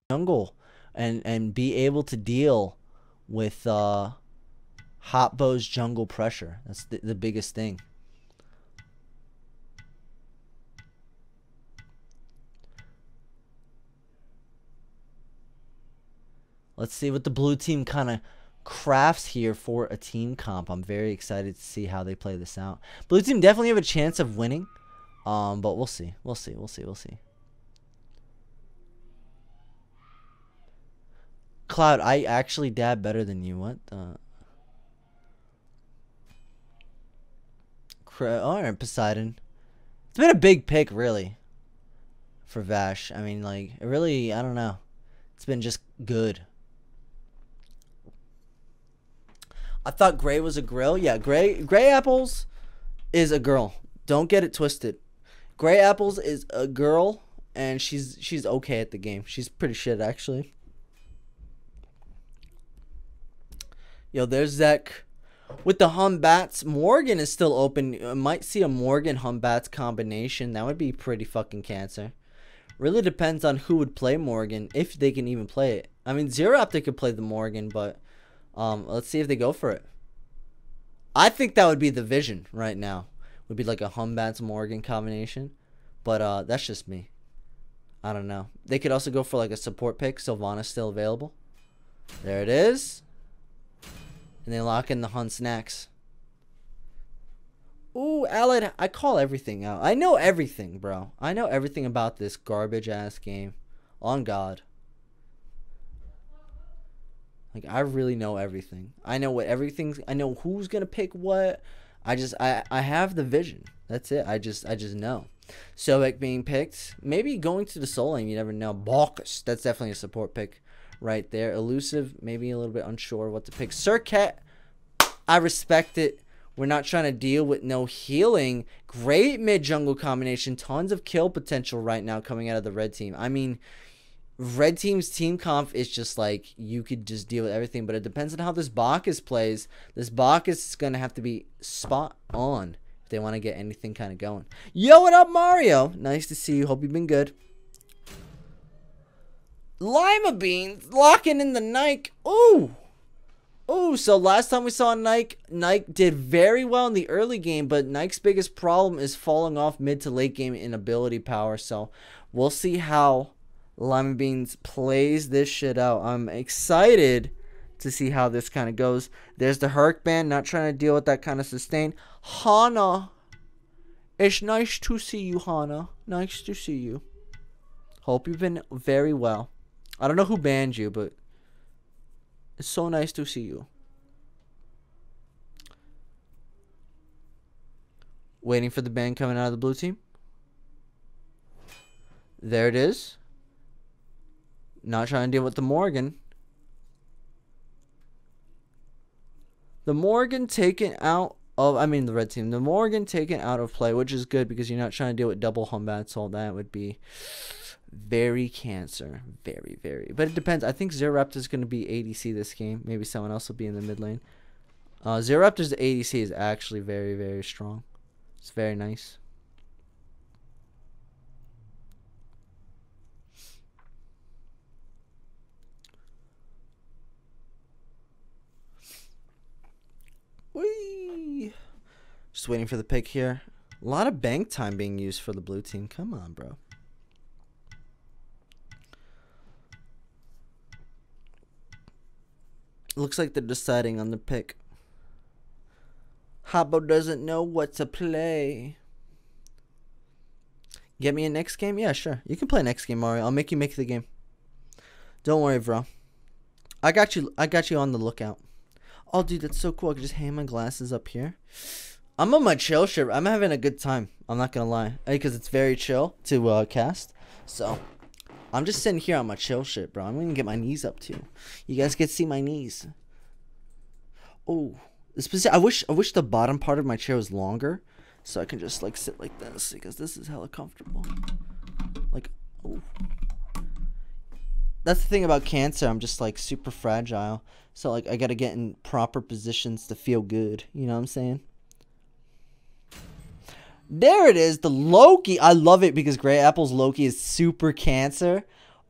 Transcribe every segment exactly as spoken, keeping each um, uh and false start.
jungle and and be able to deal with uh Hotbo's jungle pressure. That's the, the biggest thing. Let's see what the blue team kind of crafts here for a team comp. I'm very excited to see how they play this out. Blue team definitely have a chance of winning, um, but we'll see. We'll see. We'll see. We'll see. Cloud, I actually dab better than you. What the? Alright, Poseidon. It's been a big pick, really, for Vash. I mean, like, it really, I don't know. It's been just good. I thought Gray was a grill. Yeah, Gray Gray Apples is a girl. Don't get it twisted. Gray Apples is a girl, and she's she's okay at the game. She's pretty shit, actually. Yo, there's Zek. With the Humbats, Morgan is still open. You might see a Morgan Humbats combination. That would be pretty fucking cancer. Really depends on who would play Morgan, if they can even play it. I mean, Zeraptor could play the Morgan, but um, let's see if they go for it. I think that would be the vision right now. Would be like a Humbats Morgan combination, but uh, that's just me. I don't know. They could also go for like a support pick. Sylvana's still available. There it is. And they lock in the Hun Snacks. Ooh, Allied, I call everything out. I know everything, bro. I know everything about this garbage-ass game. On God. Like, I really know everything. I know what everything's... I know who's going to pick what. I just... I, I have the vision. That's it. I just I just know. Sobek being picked. Maybe going to the Soul Aim. You never know. Balkus. That's definitely a support pick right there. Elusive. Maybe a little bit unsure what to pick. Surcat. I respect it. We're not trying to deal with no healing. Great mid-jungle combination. Tons of kill potential right now coming out of the red team. I mean, red team's team comp is just like, you could just deal with everything. But it depends on how this Bacchus plays. This Bacchus is going to have to be spot on if they want to get anything kind of going. Yo, what up, Mario? Nice to see you. Hope you've been good. Lima Beans locking in the Nike. Ooh. Ooh, so last time we saw Nike, Nike did very well in the early game, but Nike's biggest problem is falling off mid to late game in ability power. So we'll see how Lima Beans plays this shit out. I'm excited to see how this kind of goes. There's the Herc band, not trying to deal with that kind of sustain. Hana. It's nice to see you, Hana. Nice to see you. Hope you've been very well. I don't know who banned you, but it's so nice to see you. Waiting for the ban coming out of the blue team. There it is. Not trying to deal with the Morgan. The Morgan taken out of, I mean the red team. The Morgan taken out of play, which is good because you're not trying to deal with double Humbats. All that would be very cancer. Very, very. But it depends. I think Zeraptor is going to be A D C this game. Maybe someone else will be in the mid lane. Uh, Zeraptor's A D C is actually very, very strong. It's very nice. Whee! Just waiting for the pick here. A lot of bank time being used for the blue team. Come on, bro. Looks like they're deciding on the pick. Habbo doesn't know what to play. Get me a next game? Yeah, sure. You can play next game, Mario. I'll make you make the game. Don't worry, bro. I got you. I got you on the lookout. Oh, dude, that's so cool. I can just hang my glasses up here. I'm on my chill shit. I'm having a good time. I'm not gonna lie, because it's very chill to uh, cast. So I'm just sitting here on my chill shit, bro. I'm gonna get my knees up too. You guys get to see my knees. Oh, this I wish I wish the bottom part of my chair was longer, so I can just like sit like this, because this is hella comfortable. Like, oh, that's the thing about cancer. I'm just like super fragile, so like I gotta get in proper positions to feel good. You know what I'm saying? There it is, the Loki. I love it because Gray Apple's Loki is super cancer.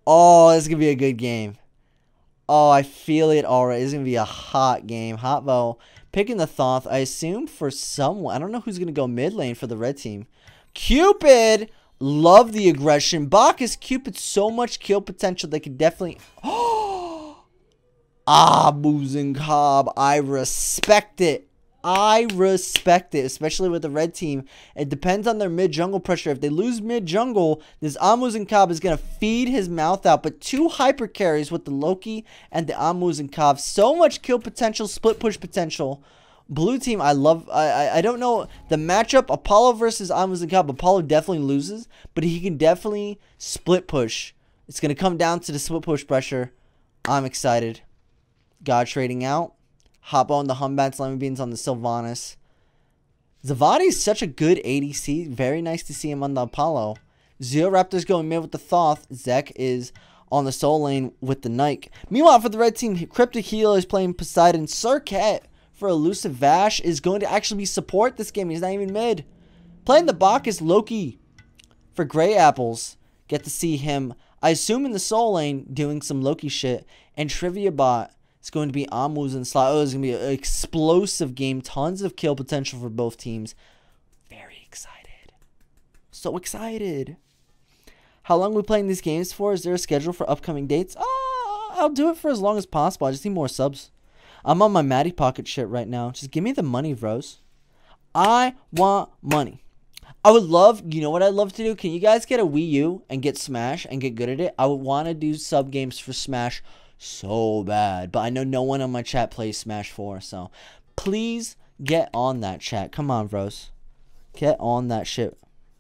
Oh, this is going to be a good game. Oh, I feel it already. It's going to be a hot game. Hotvo picking the Thoth. I assume for someone. I don't know who's going to go mid lane for the red team. Cupid. Love the aggression. Bacchus, Cupid, so much kill potential. They could definitely... Oh! Ah, Muzen Cobb. I respect it. I respect it, especially with the red team. It depends on their mid-jungle pressure. If they lose mid-jungle, this Amuzen Cobb is going to feed his mouth out. But two hyper carries with the Loki and the Amuzen Cobb. So much kill potential, split push potential. Blue team, I love, I, I, I don't know, the matchup, Apollo versus Amuzen Cobb. Apollo definitely loses, but he can definitely split push. It's going to come down to the split push pressure. I'm excited. God trading out. Hoppo on the Humbats, Lemon Beans on the Sylvanas. Zavadi is such a good A D C. Very nice to see him on the Apollo. Zero Raptors going mid with the Thoth. Zek is on the Soul Lane with the Nike. Meanwhile, for the red team, Cryptic Healer is playing Poseidon. Serket for Elusive Vash is going to actually be support this game. He's not even mid. Playing the Bacchus Loki for Grey Apples. Get to see him, I assume, in the Soul Lane doing some Loki shit. And Trivia Bot. It's going to be Amuzen and Slot. Oh, it's going to be an explosive game. Tons of kill potential for both teams. Very excited. So excited. How long are we playing these games for? Is there a schedule for upcoming dates? Oh, I'll do it for as long as possible. I just need more subs. I'm on my Matty Pocket shit right now. Just give me the money, bros. I want money. I would love, you know what I'd love to do? Can you guys get a Wii U and get Smash and get good at it? I would want to do sub games for Smash so bad, but I know no one on my chat plays Smash four, so please get on that, chat. Come on, bros, get on that shit,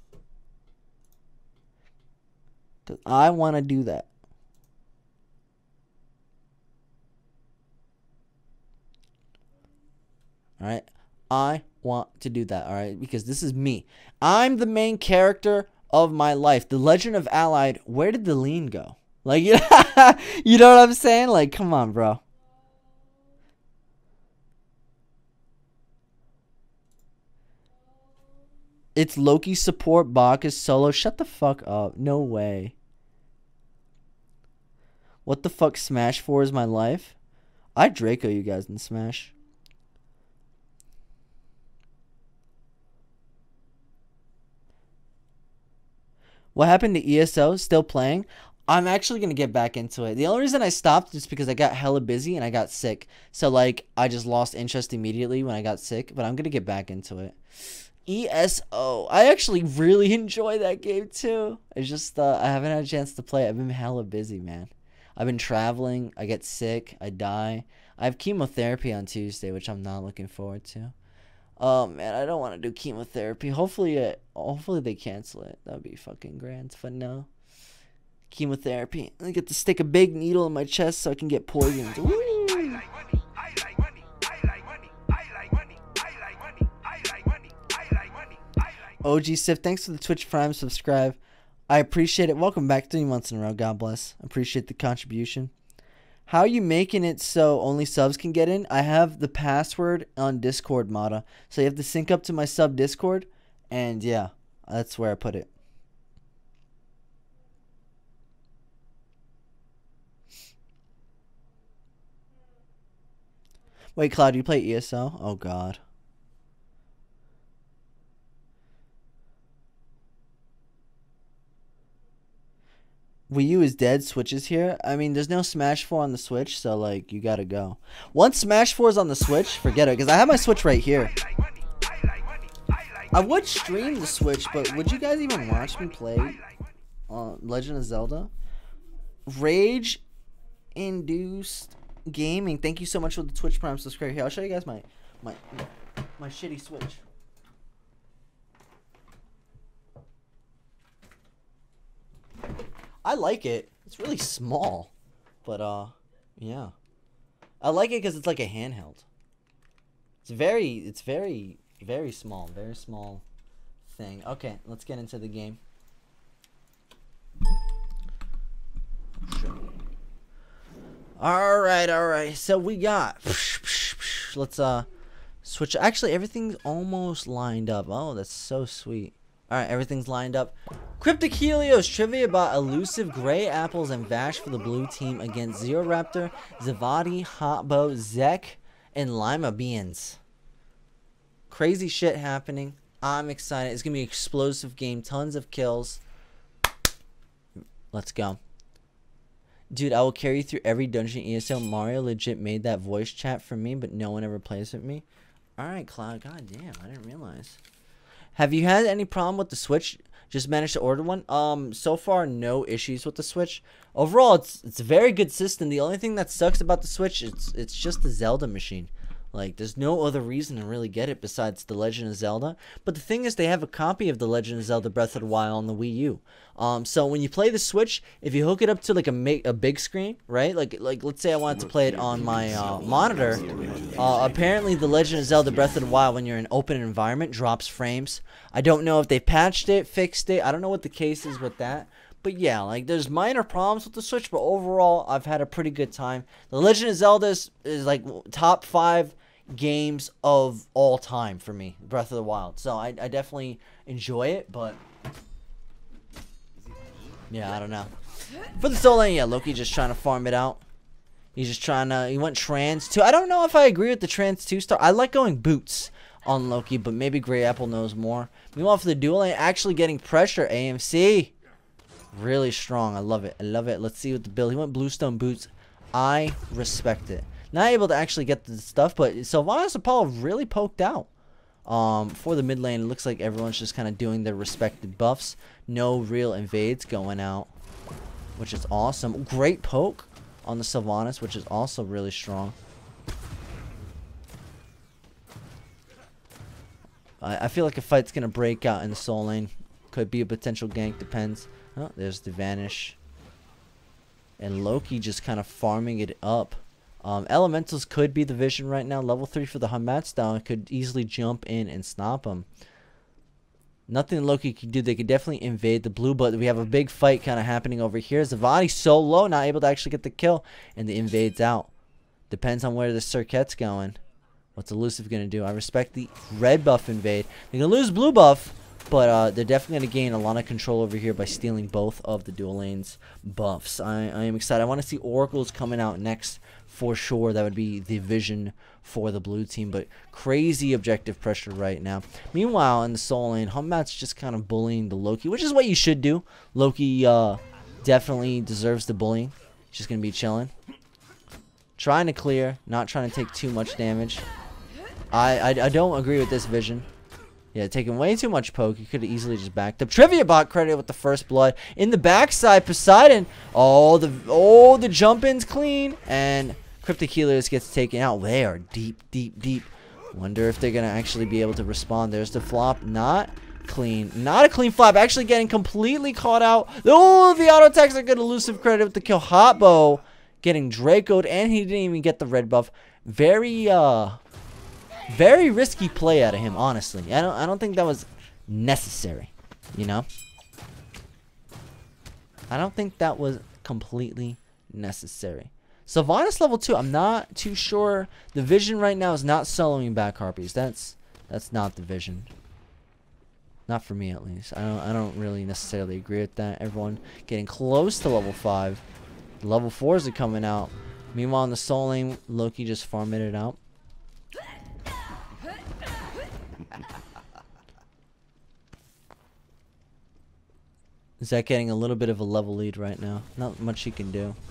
cause I want to do that. All right, I want to do that. All right, because this is me. I'm the main character of my life. The Legend of Allied. Where did the lean go? Like, you know, you know what I'm saying? Like, come on, bro. It's Loki support, Bacchus solo. Shut the fuck up. No way. What the fuck Smash four is my life? I Draco you guys in Smash. What happened to E S O? Still playing? I'm actually going to get back into it. The only reason I stopped is because I got hella busy and I got sick. So, like, I just lost interest immediately when I got sick. But I'm going to get back into it. E S O. I actually really enjoy that game, too. It's just, uh, I haven't had a chance to play it. I've been hella busy, man. I've been traveling. I get sick. I die. I have chemotherapy on Tuesday, which I'm not looking forward to. Oh, man, I don't want to do chemotherapy. Hopefully, it, hopefully they cancel it. That would be fucking grand. But no. Chemotherapy. I get to stick a big needle in my chest so I can get poisoned. Ooh. O G Sif, thanks for the Twitch Prime subscribe. I appreciate it. Welcome back three months in a row. God bless. Appreciate the contribution. How are you making it so only subs can get in? I have the password on Discord, Mata. So you have to sync up to my sub Discord. And yeah, that's where I put it. Wait, Cloud, you play E S O? Oh, God. Wii U is dead. Switch is here. I mean, there's no Smash four on the Switch, so, like, you gotta go. Once Smash four is on the Switch, forget it, because I have my Switch right here. I would stream the Switch, but would you guys even watch me play uh, Legend of Zelda? Rage-induced gaming. Thank you so much for the Twitch Prime subscribe. Here, I'll show you guys my my my shitty Switch. I like it. It's really small, but uh, yeah, I like it because it's like a handheld. It's very, it's very, very small, very small thing. Okay, let's get into the game. All right, all right. So we got. Let's uh switch. Actually, everything's almost lined up. Oh, that's so sweet. Alright, everything's lined up. Cryptic Helios trivia about elusive Gray Apples and Vash for the blue team against Zero Raptor, Zavadi, Hotbo, Zek, and Lima Beans. Crazy shit happening. I'm excited. It's going to be an explosive game. Tons of kills. Let's go. Dude, I will carry you through every dungeon E S L. Mario legit made that voice chat for me, but no one ever plays with me. Alright, Cloud. God damn, I didn't realize. Have you had any problem with the Switch? Just managed to order one? Um, so far, no issues with the Switch. Overall, it's it's a very good system. The only thing that sucks about the Switch, it's it's just the Zelda machine. Like, there's no other reason to really get it besides The Legend of Zelda. But the thing is, they have a copy of The Legend of Zelda Breath of the Wild on the Wii U. Um, so when you play the Switch, if you hook it up to like a ma a big screen, right? Like like let's say I wanted to play it on my uh, monitor. Uh, apparently, The Legend of Zelda Breath of the Wild, when you're in an open environment, drops frames. I don't know if they patched it, fixed it. I don't know what the case is with that. But yeah, like, there's minor problems with the Switch, but overall, I've had a pretty good time. The Legend of Zelda is, is like top five games of all time for me, Breath of the Wild. So I, I definitely enjoy it, but yeah, I don't know. For the Soul Lane, yeah, Loki just trying to farm it out. He's just trying to, he went trans two. I don't know if I agree with the trans two star. I like going boots on Loki, but maybe Gray Apple knows more. Meanwhile, for the dual lane, actually getting pressure, A M C. Really strong. I love it. I love it. Let's see what the build. He went Bluestone Boots. I respect it. Not able to actually get the stuff, but Sylvanas Apollo really poked out. Um, for the mid lane, it looks like everyone's just kind of doing their respected buffs. No real invades going out, which is awesome. Great poke on the Sylvanas, which is also really strong. I, I feel like a fight's going to break out in the Soul Lane. Could be a potential gank, depends. Oh, there's the Vanish. And Loki just kind of farming it up. Um, Elementals could be the vision right now. Level three for the Hamats down. Could easily jump in and stop him. Nothing Loki can do. They could definitely invade the blue, but we have a big fight kind of happening over here. Zavadi so low, not able to actually get the kill. And the invade's out. Depends on where the Circuit's going. What's Elusive going to do? I respect the red buff invade. They're going to lose blue buff. But uh, they're definitely going to gain a lot of control over here by stealing both of the dual lanes buffs. I, I am excited. I want to see Oracles coming out next for sure. That would be the vision for the blue team. But crazy objective pressure right now. Meanwhile, in the Soul Lane, Hummat's just kind of bullying the Loki, which is what you should do. Loki uh, definitely deserves the bullying. He's just going to be chilling. Trying to clear, not trying to take too much damage. I, I, I don't agree with this vision. Yeah, taking way too much poke. You could have easily just backed up. Trivia bot credit with the first blood. In the backside, Poseidon. Oh, the oh the jump in's clean. And Cryptic Helios gets taken out. They are deep, deep, deep. Wonder if they're going to actually be able to respond. There's the flop. Not clean. Not a clean flop. Actually getting completely caught out. Oh, the auto attacks are good. Elusive credit with the kill. Hotbo getting Dracoed. And he didn't even get the red buff. Very, uh... very risky play out of him, honestly. I don't I don't think that was necessary, you know? I don't think that was completely necessary. Sylvanas level two, I'm not too sure. The vision right now is not soloing back Harpies. That's that's not the vision. Not for me at least. I don't I don't really necessarily agree with that. Everyone getting close to level five. Level fours are coming out. Meanwhile in the Soul Lane, Loki just farming it out. Zek getting a little bit of a level lead right now. Not much he can do.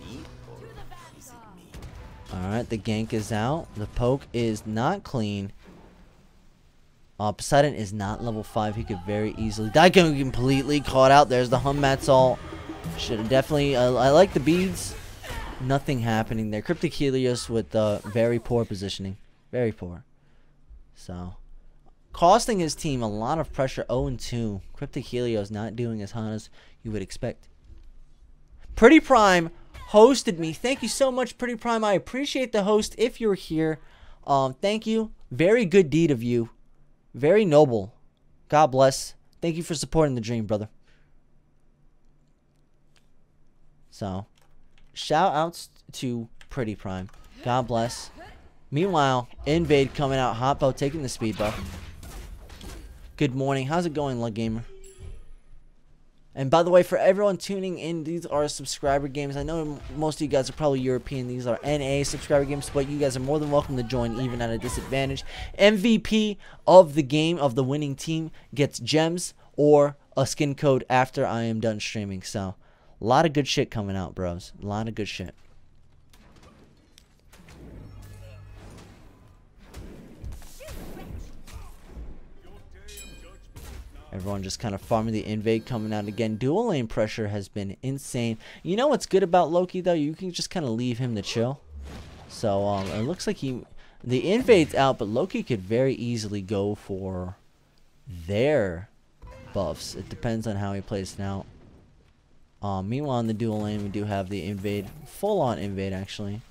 Alright, the gank is out. The poke is not clean. Uh, Poseidon is not level five. He could very easily die. Completely caught out. There's the Hummat's all. Should have definitely... Uh, I like the beads. Nothing happening there. Cryptic Helios with uh, very poor positioning. Very poor. So... costing his team a lot of pressure. oh and two. Cryptic Helios not doing as hot as you would expect. Pretty Prime hosted me. Thank you so much, Pretty Prime. I appreciate the host if you're here. Um, thank you. Very good deed of you. Very noble. God bless. Thank you for supporting the dream, brother. So, shout outs to Pretty Prime. God bless. Meanwhile, Invade coming out. Hotbo taking the speed buff. Good morning. How's it going, Lug Gamer? And by the way, for everyone tuning in, these are subscriber games. I know most of you guys are probably European. These are N A subscriber games, but you guys are more than welcome to join, even at a disadvantage. M V P of the game, of the winning team, gets gems or a skin code after I am done streaming. So, a lot of good shit coming out, bros. A lot of good shit. Everyone just kind of farming the invade coming out again. Dual lane pressure has been insane. You know what's good about Loki, though? You can just kind of leave him to chill. So, um, it looks like he... The invade's out, but Loki could very easily go for their buffs. It depends on how he plays it out. Um, meanwhile, in the dual lane, we do have the invade. Full-on invade, actually.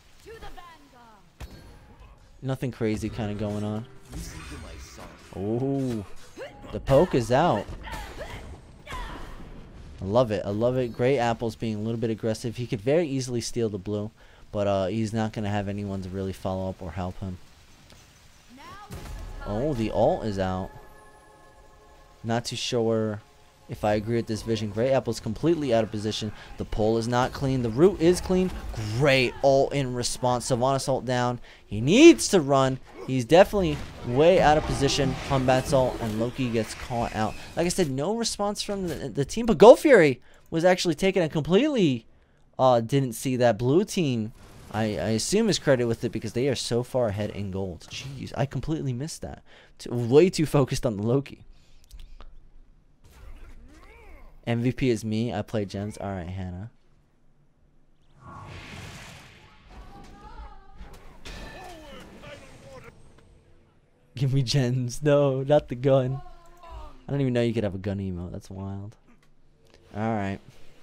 Nothing crazy kind of going on. Oh... The poke is out. I love it. I love it. Gray Apple's being a little bit aggressive. He could very easily steal the blue, but uh, he's not going to have anyone to really follow up or help him. Oh, the ult is out. Not too sure if I agree with this vision. Gray Apple's completely out of position. The pull is not clean. The root is clean. Great ult in response. Sylvanas ult down. He needs to run. He's definitely way out of position. Humbat's ult, and Loki gets caught out. Like I said, no response from the, the team. But Gold Fury was actually taken and completely uh, didn't see that. Blue team, I, I assume, is credited with it because they are so far ahead in gold. Jeez, I completely missed that. Too, way too focused on the Loki. M V P is me. I play gems. All right, Hannah. Give me gems. No, not the gun. I don't even know you could have a gun emote. That's wild. Alright.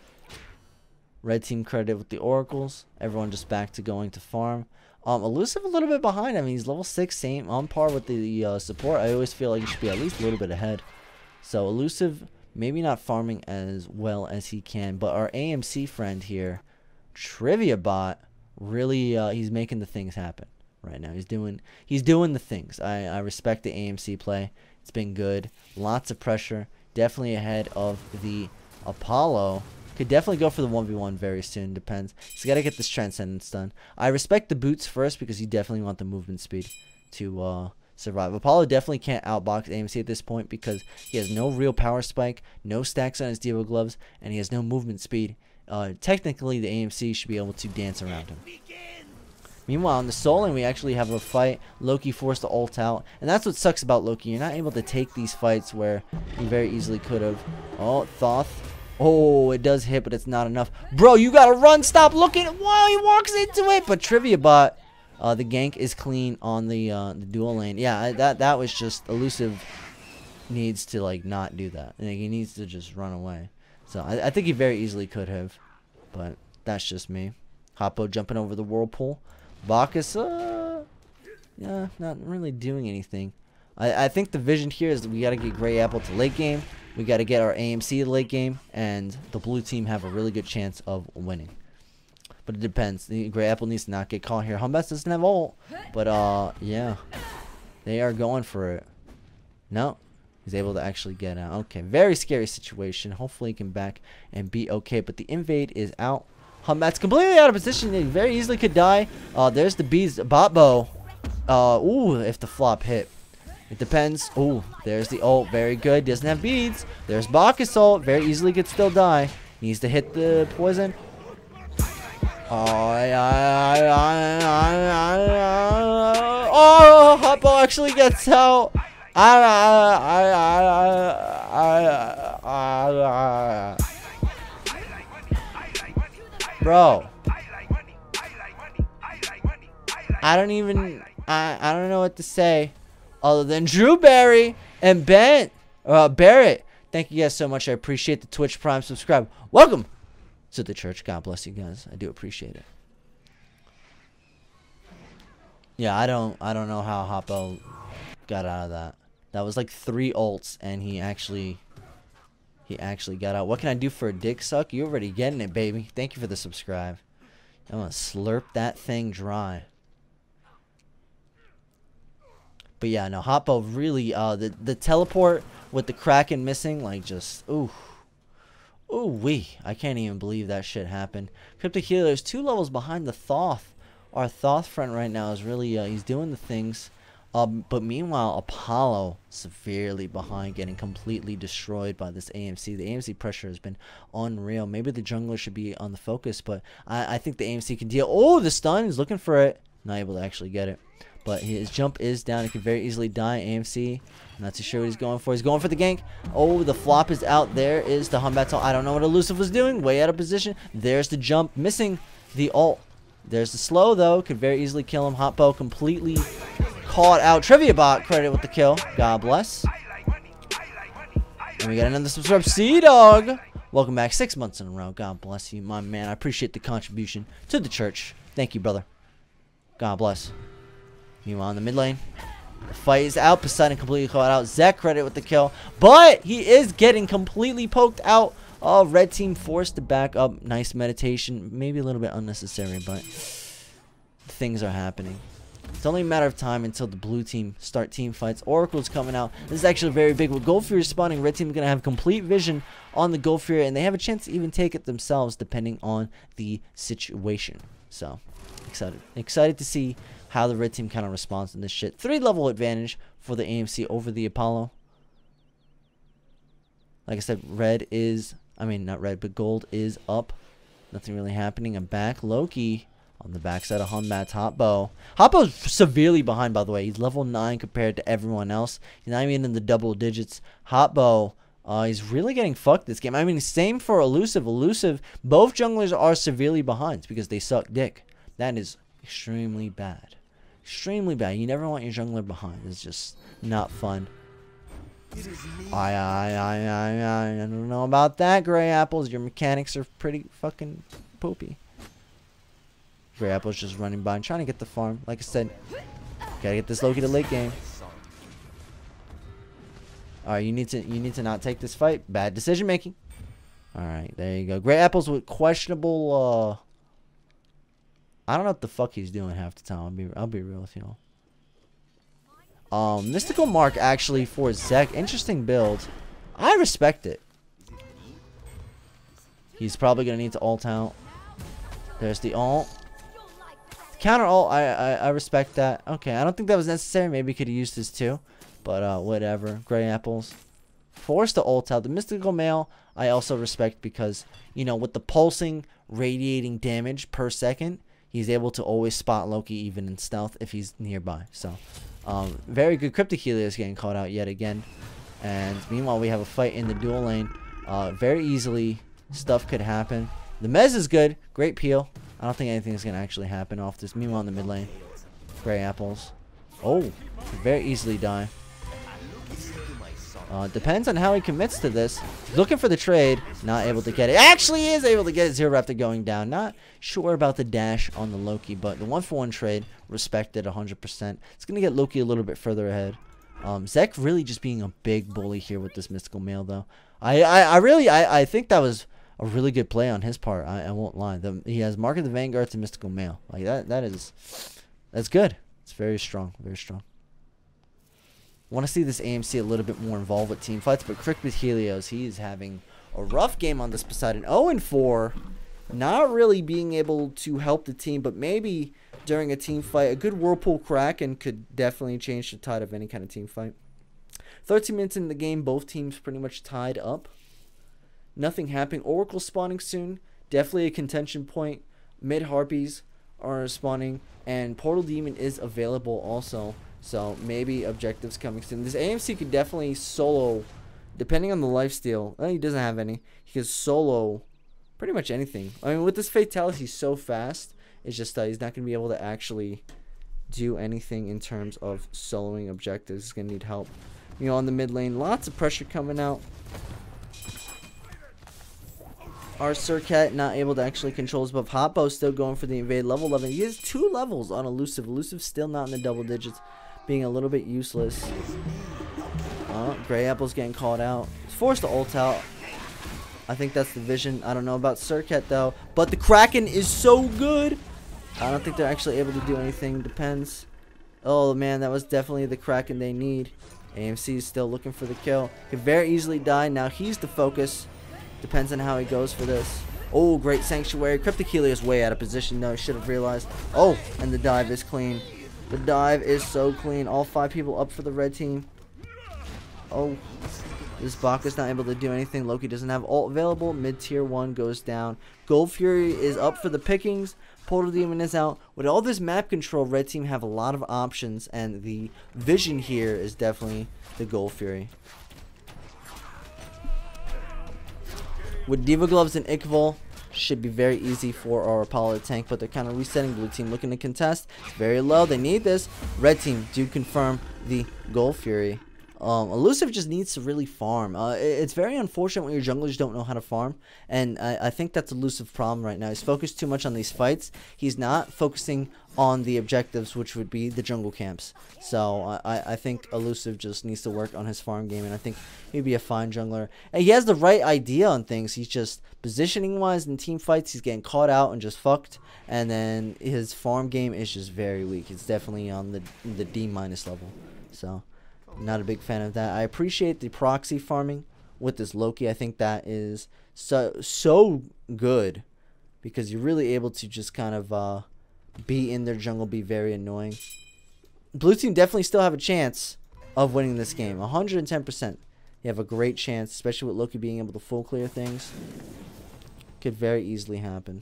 Red team credited with the oracles. Everyone just back to going to farm. Um, Elusive a little bit behind. I mean, he's level six, same on par with the uh, support. I always feel like he should be at least a little bit ahead. So Elusive maybe not farming as well as he can. But our A M C friend here, Trivia Bot, really uh, he's making the things happen. Right now he's doing he's doing the things. I, I respect the A M C play. It's been good. Lots of pressure. Definitely ahead of the Apollo. Could definitely go for the one v one very soon. Depends. He's got to get this Transcendence done. I respect the boots first because you definitely want the movement speed to uh, survive. Apollo definitely can't outbox A M C at this point because he has no real power spike, no stacks on his Devo gloves, and he has no movement speed. Uh, technically, the A M C should be able to dance around him. Meanwhile, in the Soul Lane, we actually have a fight. Loki forced to ult out. And that's what sucks about Loki. You're not able to take these fights where you very easily could have. Oh, Thoth. Oh, it does hit, but it's not enough. Bro, you gotta run. Stop looking. Wow, he walks into it. But Trivia Bot, uh, the gank is clean on the uh, the dual lane. Yeah, that, that was just Elusive needs to, like, not do that. Like, he needs to just run away. So, I, I think he very easily could have. But that's just me. Hoppo jumping over the whirlpool. Bacchus, uh, yeah, not really doing anything. I, I think the vision here is that we got to get Gray Apple to late game. We got to get our A M C to late game. And the blue team have a really good chance of winning. But it depends. The Gray Apple needs to not get caught here. Humbat doesn't have ult. But, uh, yeah. They are going for it. No. He's able to actually get out. Okay, very scary situation. Hopefully he can back and be okay. But the invade is out. Humbat's completely out of position. He very easily could die. Uh, there's the bees. Botbo. Uh, ooh, if the flop hit. It depends. Ooh, there's the ult. Very good. Doesn't have beads. There's Bacchus ult. Very easily could still die. Needs to hit the poison. Oh, I, I, I, I, I, oh, Hoppo actually gets out. I, I, I, I, I, I, I. Bro, I don't even, I, I don't know what to say other than Drew Barry and Ben, uh, Barrett. Thank you guys so much. I appreciate the Twitch Prime subscribe. Welcome to the church. God bless you guys. I do appreciate it. Yeah, I don't, I don't know how Hoppo got out of that. That was like three ults and he actually... He actually got out. What can I do for a dick suck? You already getting it, baby. Thank you for the subscribe. I'm going to slurp that thing dry. But yeah, no, Hotbo really, uh, the, the teleport with the Kraken missing, like, just, ooh. Ooh, wee. I can't even believe that shit happened. Cryptic Healer is two levels behind the Thoth. Our Thoth friend right now is really, uh, he's doing the things. Um, but meanwhile, Apollo severely behind, getting completely destroyed by this A M C. The A M C pressure has been unreal. Maybe the jungler should be on the focus, but I, I think the A M C can deal. Oh, the stun. He's looking for it. Not able to actually get it. But his jump is down. He can very easily die. A M C, not too sure what he's going for. He's going for the gank. Oh, the flop is out. There is the Humbattle. I don't know what Elusive was doing. Way out of position. There's the jump. Missing the ult. There's the slow, though. Could very easily kill him. Hotbo completely caught out. Trivia Bot credit with the kill. God bless. And we got another subscribe. C-Dog. Welcome back. Six months in a row. God bless you, my man. I appreciate the contribution to the church. Thank you, brother. God bless. Meanwhile, in the mid lane, the fight is out. Poseidon completely caught out. Zek credit with the kill. But he is getting completely poked out. Oh, red team forced to back up. Nice meditation. Maybe a little bit unnecessary, but things are happening. It's only a matter of time until the blue team start team fights. Oracle's coming out. This is actually very big. With Gold Fury spawning, red team is going to have complete vision on the Gold Fury, and they have a chance to even take it themselves depending on the situation. So, excited. Excited to see how the red team kind of responds to this shit. Three level advantage for the A M C over the Apollo. Like I said, red is, I mean, not red, but gold is up. Nothing really happening. I'm back. Loki on the backside of Hunbat's Hotbo. Hotbo's severely behind, by the way. He's level nine compared to everyone else. He's not even in the double digits. Hotbo, uh, he's really getting fucked this game. I mean, same for Elusive. Elusive, both junglers are severely behind because they suck dick. That is extremely bad. Extremely bad. You never want your jungler behind. It's just not fun. I, I, I, I, I don't know about that, Gray Apples. Your mechanics are pretty fucking poopy. Gray Apple's just running by and trying to get the farm. Like I said, gotta get this Loki to late game. Alright, you need to you need to not take this fight. Bad decision making. Alright, there you go. Gray Apples with questionable uh I don't know what the fuck he's doing half the time. I'll be I'll be real with you. Um, Mystical Mark actually for Zek. Interesting build. I respect it. He's probably gonna need to ult out. There's the ult. Counter ult. I, I I respect that. Okay, I don't think that was necessary. Maybe he could have used this too, but uh, whatever. Gray Apples. Forced to ult out. The Mystical Male I also respect because, you know, with the pulsing, radiating damage per second, he's able to always spot Loki even in stealth if he's nearby. So, um, very good. Cryptic Helios getting caught out yet again. And meanwhile, we have a fight in the dual lane. Uh, very easily, stuff could happen. The Mez is good. Great peel. I don't think anything is going to actually happen off this. Meanwhile, in the mid lane, Gray Apples. Oh, could very easily die. Uh, depends on how he commits to this. Looking for the trade. Not able to get it. Actually is able to get it. Zero Raptor going down. Not sure about the dash on the Loki, but the one for one trade respected one hundred percent. It's going to get Loki a little bit further ahead. Um, Zek really just being a big bully here with this Mystical Male, though. I, I, I really, I, I think that was a really good play on his part. I, I won't lie. The, he has Mark of the Vanguard to Mystical Male. Like that, that is, that's good. It's very strong, very strong. Want to see this A M C a little bit more involved with team fights, but Crick with Helios, he is having a rough game on this Poseidon. oh and four, not really being able to help the team, but maybe during a team fight, a good Whirlpool Kraken could definitely change the tide of any kind of team fight. thirteen minutes in the game, both teams pretty much tied up. Nothing happening. Oracle spawning soon, definitely a contention point. Mid Harpies are spawning, and Portal Demon is available also. So maybe objectives coming soon. This A M C could definitely solo, depending on the lifesteal. Oh, he doesn't have any. He can solo pretty much anything. I mean, with this Fatalis, he's so fast. It's just that he's not going to be able to actually do anything in terms of soloing objectives. He's going to need help. You know, on the mid lane, lots of pressure coming out. Our Surcat not able to actually control his buff. Hotbo still going for the invade. Level eleven. He has two levels on Elusive. Elusive still not in the double digits. Being a little bit useless. Uh, Gray Apple's getting called out. He's forced to ult out. I think that's the vision. I don't know about Surcat though. But the Kraken is so good. I don't think they're actually able to do anything. Depends. Oh man, that was definitely the Kraken they need. A M C is still looking for the kill. Could very easily die. Now he's the focus. Depends on how he goes for this. Oh, great Sanctuary. Cryptic Helios way out of position though. Should have realized. Oh, and the dive is clean. The dive is so clean. All five people up for the red team. Oh, this Bacchus not able to do anything. Loki doesn't have ult available. Mid tier one goes down. Gold Fury is up for the pickings. Portal Demon is out. With all this map control, red team have a lot of options, and the vision here is definitely the Gold Fury. With Diva Gloves and Ichval, should be very easy for our Apollo to tank, but they're kind of resetting. Blue team looking to contest. It's very low. They need this. Red team do confirm the Gold Fury. Um, Elusive just needs to really farm. Uh, it's very unfortunate when your junglers don't know how to farm, and I, I think that's Elusive's problem right now. He's focused too much on these fights. He's not focusing on the objectives, which would be the jungle camps. So I, I think Elusive just needs to work on his farm game, and I think he'd be a fine jungler. And he has the right idea on things. He's just positioning-wise in team fights, he's getting caught out and just fucked. And then his farm game is just very weak. It's definitely on the the D minus level. So. Not a big fan of that. I appreciate the proxy farming with this Loki. I think that is so so good because you're really able to just kind of uh, be in their jungle, be very annoying. Blue team definitely still have a chance of winning this game. one hundred ten percent. You have a great chance, especially with Loki being able to full clear things. Could very easily happen.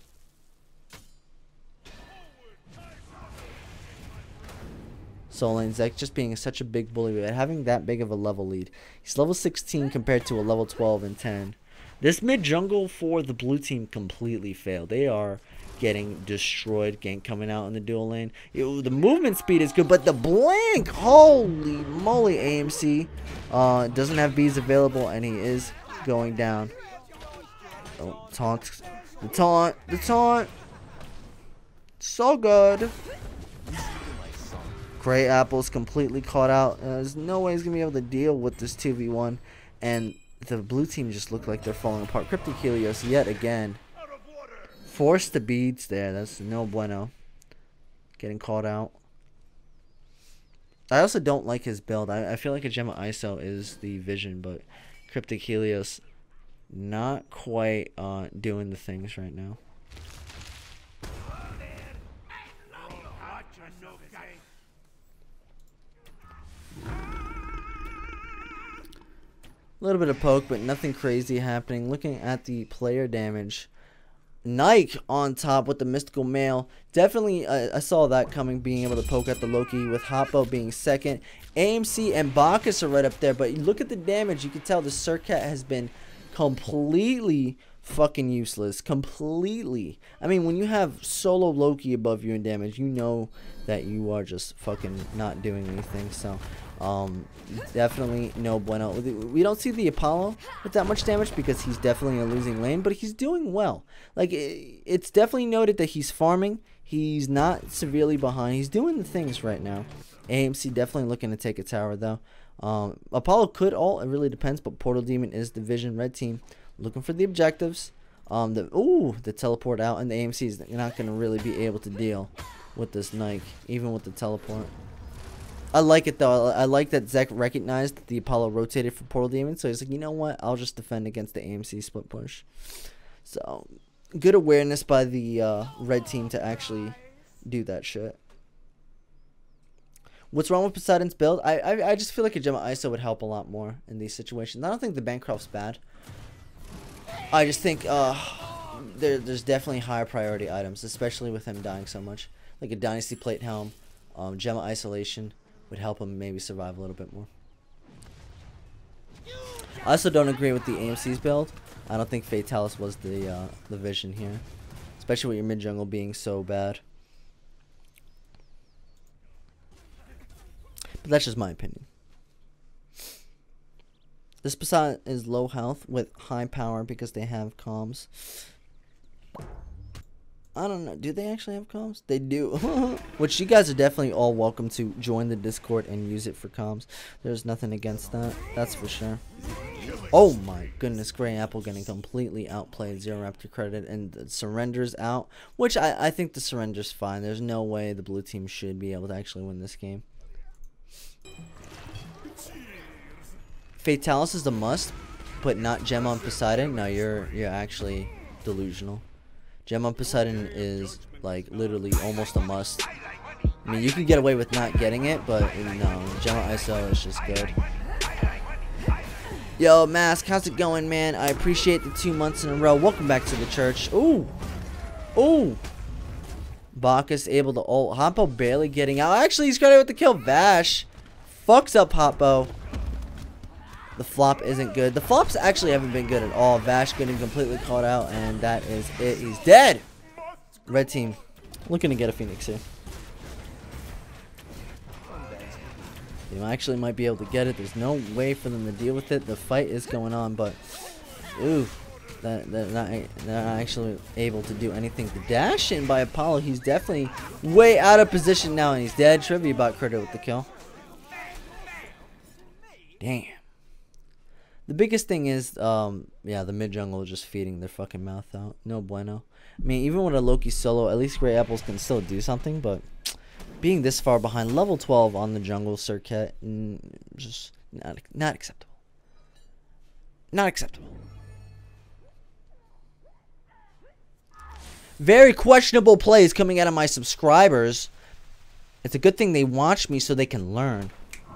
Soul Lane Zek just being such a big bully, but having that big of a level lead. He's level sixteen compared to a level twelve and ten. This mid jungle for the blue team completely failed. They are getting destroyed. Gank coming out in the dual lane. It, the movement speed is good, but the blink, holy moly, A M C uh, doesn't have bees available, and he is going down. Oh, taunt, the taunt, the taunt. So good. Gray Apple's completely caught out. Uh, there's no way he's going to be able to deal with this two v one. And the blue team just look like they're falling apart. Cryptic Helios yet again. Forced the beads there. That's no bueno. Getting caught out. I also don't like his build. I, I feel like a Gemma I S O is the vision, but Cryptic Helios not quite uh, doing the things right now. A little bit of poke, but nothing crazy happening. Looking at the player damage, Nike on top with the Mystical Mail. Definitely, uh, I saw that coming, being able to poke at the Loki with Hoppo being second. A M C and Bacchus are right up there, but you look at the damage, you can tell the Surcat has been completely fucking useless. Completely. I mean, when you have solo Loki above you in damage, you know that you are just fucking not doing anything. So, um, definitely no bueno. We don't see the Apollo with that much damage because he's definitely in a losing lane, but he's doing well. Like, it's definitely noted that he's farming. He's not severely behind. He's doing the things right now. A M C definitely looking to take a tower, though. Um, Apollo could ult. It really depends, but Portal Demon is the vision. Red team looking for the objectives. Um, the ooh, the teleport out, and the A M C is not going to really be able to deal with this Nike, even with the teleport. I like it though. I like that Zek recognized that the Apollo rotated for Portal Demon, so he's like, you know what? I'll just defend against the A M C split push. So good awareness by the uh, red team to actually do that shit. What's wrong with Poseidon's build? I, I I just feel like a Gemma I S O would help a lot more in these situations. I don't think the Bancroft's bad. I just think uh, there there's definitely higher priority items, especially with him dying so much. Like a Dynasty Plate Helm, um, Gemma Isolation would help him maybe survive a little bit more. I also don't agree with the A M C's build. I don't think Fatalis was the uh, the vision here, especially with your mid jungle being so bad. But that's just my opinion. This Poseidon is low health with high power because they have comms. I don't know. Do they actually have comms? They do. Which you guys are definitely all welcome to join the Discord and use it for comms. There's nothing against that. That's for sure. Oh my goodness, Gray Apple getting completely outplayed. Zero Raptor credit and the surrenders out, which I, I think the surrender's fine. There's no way the blue team should be able to actually win this game. Fatalis is a must, but not Gem on Poseidon. No, you're you're actually delusional. Gem on Poseidon is like literally almost a must. I mean, you can get away with not getting it, but no, Gem on I S O is just good. Yo, Mask, how's it going, man? I appreciate the two months in a row. Welcome back to the church. Ooh. Ooh. Bacchus able to ult. Hoppo barely getting out. Actually, he's credited with the kill. Vash fucks up Hoppo. The flop isn't good. The flops actually haven't been good at all. Vash getting completely caught out, and that is it. He's dead. Red team looking to get a Phoenix here. They actually might be able to get it. There's no way for them to deal with it. The fight is going on, but ooh, that they're not, they're not actually able to do anything. The dash in by Apollo. He's definitely way out of position now, and he's dead. Trivia bot credit with the kill. Damn. The biggest thing is, um, yeah, the mid jungle just feeding their fucking mouth out. No bueno. I mean, even with a Loki solo, at least Gray Apples can still do something, but being this far behind, level twelve on the jungle circuit, mm, just not not acceptable. Not acceptable. Very questionable plays coming out of my subscribers. It's a good thing they watch me so they can learn.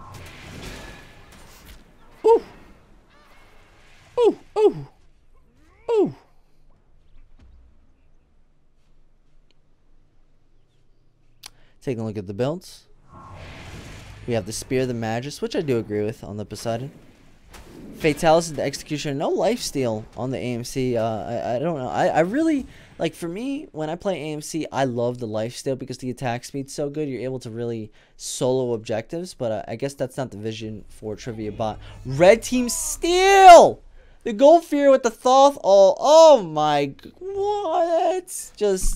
Ooh. Ooh, ooh. Ooh. Taking a look at the builds. We have the Spear of the Magus, which I do agree with on the Poseidon. Fatalis is the Executioner. No lifesteal on the A M C. Uh, I, I don't know. I, I really, like, for me, when I play A M C, I love the lifesteal because the attack speed's so good. You're able to really solo objectives, but uh, I guess that's not the vision for Trivia Bot. Red team steal! The Gold Fear with the Thoth. Oh, oh my, what? Just...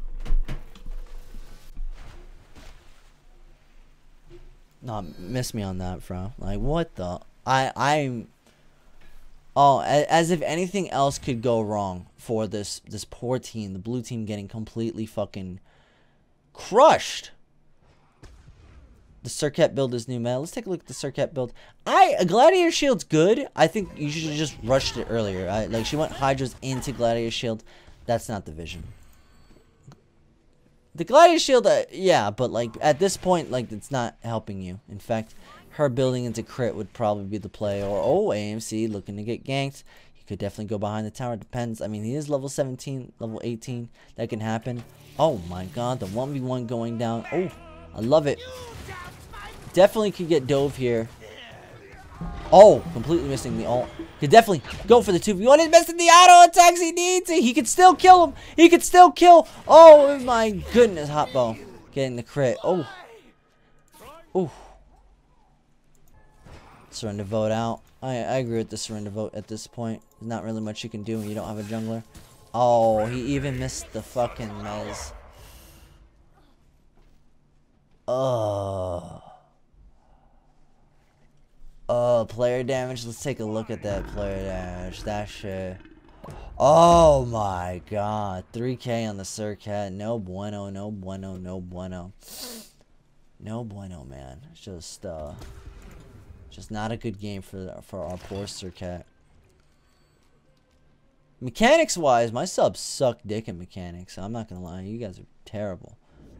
No, miss me on that, bro. Like, what the? I, I'm... Oh, as if anything else could go wrong for this this poor team. The blue team getting completely fucking crushed. The Circuit build is new meta. Let's take a look at the Circuit build. I a Gladiator Shield's good. I think you should have just rushed it earlier. I, like, she went Hydras into Gladiator Shield. That's not the vision. The Gladiator Shield, uh, yeah, but like at this point, like it's not helping you. In fact, her building into crit would probably be the play. Or oh, A M C looking to get ganked. He could definitely go behind the tower. Depends. I mean, he is level seventeen, level eighteen. That can happen. Oh my God, the one v one going down. Oh, I love it. Definitely could get dove here. Oh, completely missing the ult. Could definitely go for the two v one. He's missing the auto attacks. He needs it. He could still kill him. He could still kill. Oh my goodness, Hotbo getting the crit. Oh, oh. Surrender vote out. I I agree with the surrender vote at this point. There's not really much you can do when you don't have a jungler. Oh, he even missed the fucking mez. Oh. Oh, player damage. Let's take a look at that player damage. That shit. Oh my God. three K on the Circuit. No bueno, no bueno, no bueno. No bueno, man. It's just, uh, just not a good game for, for our poor Circuit. Mechanics-wise, my subs suck dick in mechanics. I'm not gonna lie. You guys are terrible.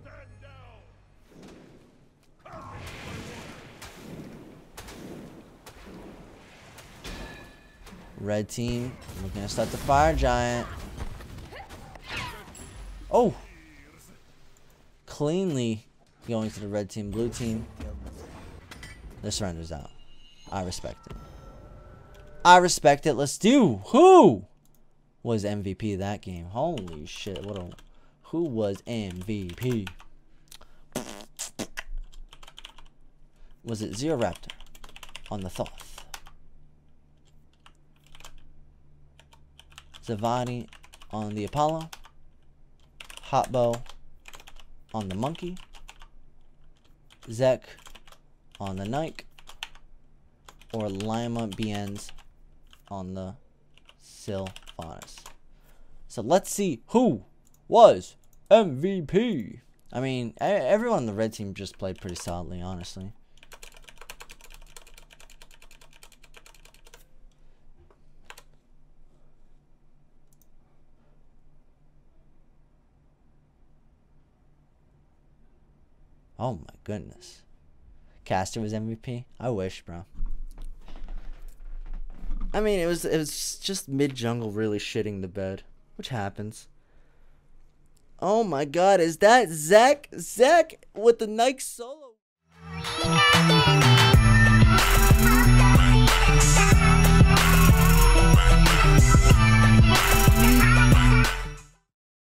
Red team looking to start the Fire Giant. Oh! Cleanly going to the red team. Blue team. The surrender's out. I respect it. I respect it. Let's do. Who was M V P that game? Holy shit. What a. Who was M V P? Was it Zero Raptor on the Thoth? Zavani on the Apollo, Hotbo on the Monkey, Zek on the Nike, or Lima Bienz on the Sylvanas. So let's see who was M V P. I mean, everyone on the red team just played pretty solidly, honestly. Oh my goodness. Caster was M V P? I wish, bro. I mean, it was it was just mid jungle really shitting the bed, which happens. Oh my god, is that Zach? Zach with the Nike solo.